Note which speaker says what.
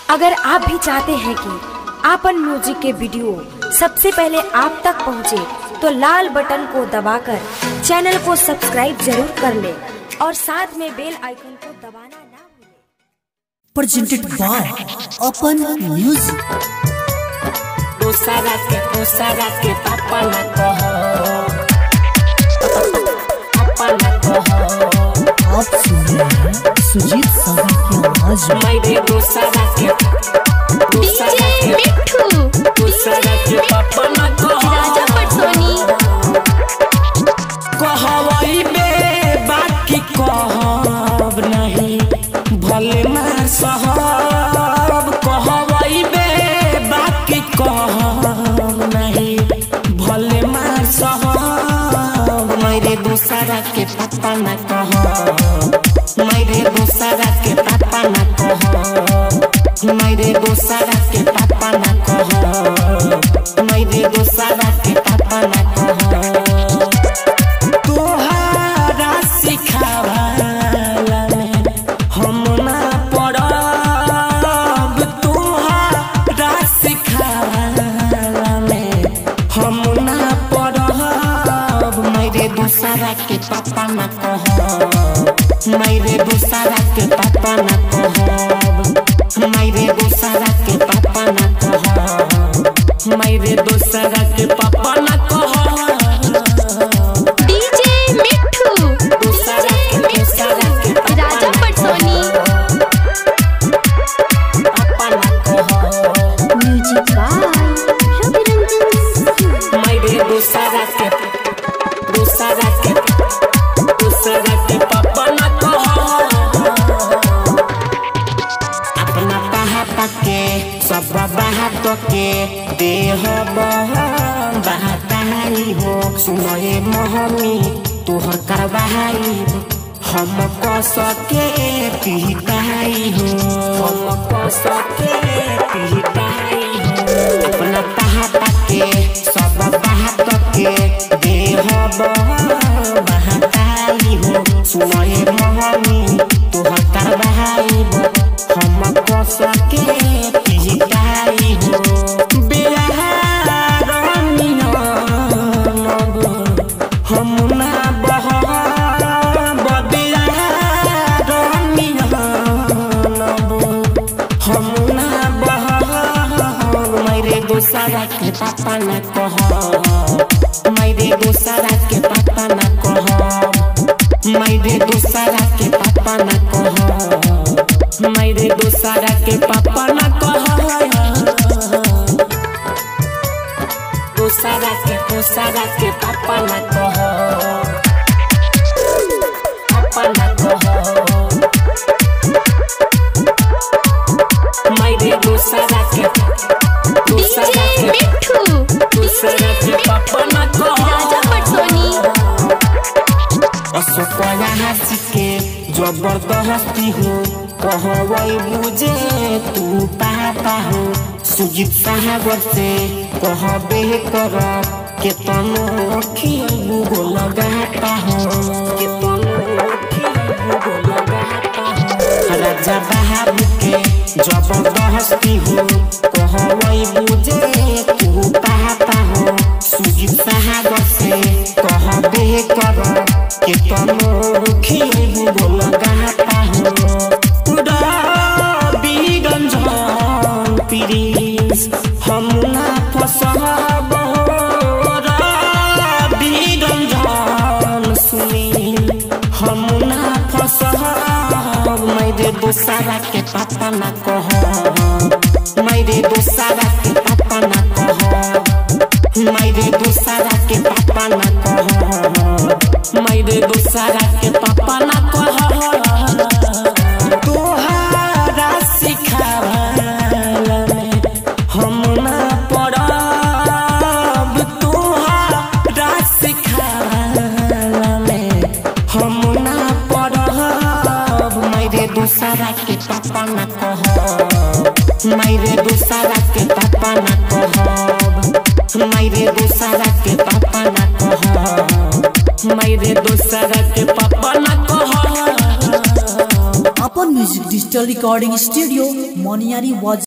Speaker 1: अगर आप भी चाहते हैं कि आपन म्यूजिक के वीडियो सबसे पहले आप तक पहुंचे, तो लाल बटन को दबाकर चैनल को सब्सक्राइब जरूर कर ले और साथ में बेल आइकन को दबाना ना भूलें।
Speaker 2: Presented by Apan music.
Speaker 3: दूसरा के पापा ना कहो, पापा ना कहो।
Speaker 2: आप सुन रहे हैं सुजीत सागर की आवाज में।
Speaker 3: मेरे दूसरा के पापा ना कहो,
Speaker 1: राजा पटसोनी
Speaker 3: कहवई बे बाकी कहब नहीं, भले मार सहब। कहवई बे बाकी कहब नहीं, भले मार सहब। मेरे दूसरा के पापा ना कहो, मेरे दूसरा के पापा ना कहो, मेरे दूसरा के पापा ना कहो, मेरे दूसरा के पापा ना कहो। तोहरा सिखावाला में हम ना पड़ब, तोहरा सिखावाला में हम ना पड़ब। मेरे दूसरा के पापा ना कहो, मेरे दूसरा के पापा ना कहो, मेरे दूसरा के पापा ना कहो, मेरे दूसरा के पापा ना कहो।
Speaker 1: डीजे मिट्ठू, राजा पटसोनी
Speaker 3: पापा ना कहो।
Speaker 1: Music by Ravi Ranjan.
Speaker 3: मेरे दूसरा के पापा ना कहो। अपना पापा के सब बात के देह बहताई हो। सुनए मोहमी तोहर करवाई, हम कस के पिटाई हो, हम कस के पिटाई हो। अपना पापा के सब बात के देह बहताई हो। सुनए मोहमी तोहर करवाई, हम कस के पिटाई हो। हम ना बहब, हम ना बहब। मेरे दूसरा के पापा ना कहो, मेरे दूसरा के पापा ना कहो, मेरे दूसरा के पापा ना कहो, मेरे दूसरा के पापा ना कहो। दूसरा के पापा ना कहो, पापा ना कहो। मेरे दूसरा के पापा ना कहो।
Speaker 1: राजा पटसोनी
Speaker 3: अशोकया हंसी के जबरदस्ती हो, कहवई बुझे तू पापा हो। सुजीत सागर से कहबे कर के तनो खियबू लगाता हो, के तनो खियबू लगाता हो। राजा बाबू के जबरदस्ती हो, कहवई बुझे तू पापा हो। सुजीत सागर से कहबे कर के तनो खियबू लगाता हो। प्लीज हम ना फसब, सुनी हम ना फसब। मेरे दूसरा के पापा ना कहो, मेरे दूसरा के पापा ना कहो, मेरे दूसरा के पापा ना कहो, मेरे दूसरा के पापा ना कहो। तोहरा सिखावाला में हम ना पड़ब, तोहरा सिखावाला में हम ना पड़ब। मेरे दूसरा के पापा ना कहो, मेरे दूसरा के पापा ना कहो, मेरे दूसरा के पापा ना कहो, मेरे दूसरा के पापा ना कहो।
Speaker 2: Apan music digital recording studio Moniyari वाज